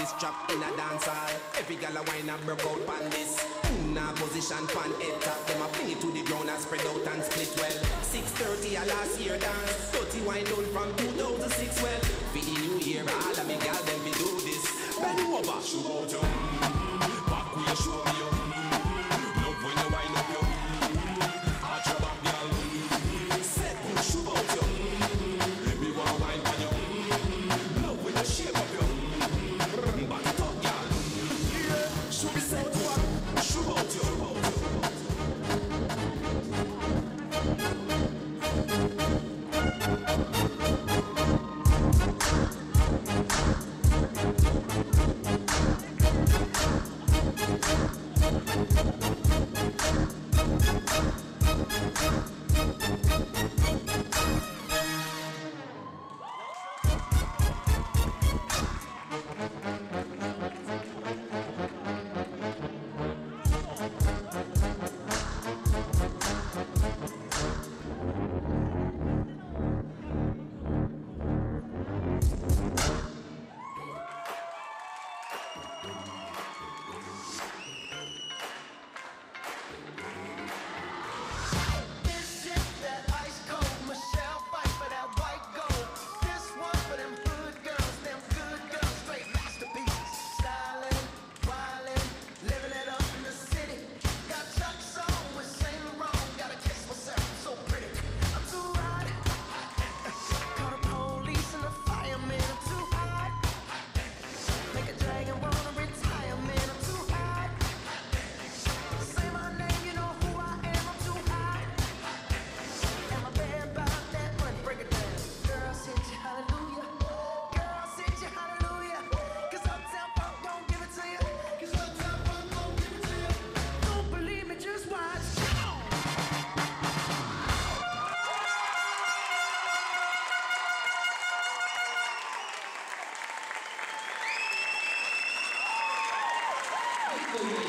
this trap in a dance hall. Every gal a wine and broke out pan this. Now position pan head top. Them a fling it to the ground and spread out and split well. 6:30 a last year dance. 30 wine down from 2006 well. For the new year all of me gal them we do this. Bend over, show out your back way show me your love when you wind up your arch your back gal. Set show out your me want wine on your love when you shake up your back it up gal. Yeah, show me set one, show out your. Thank you.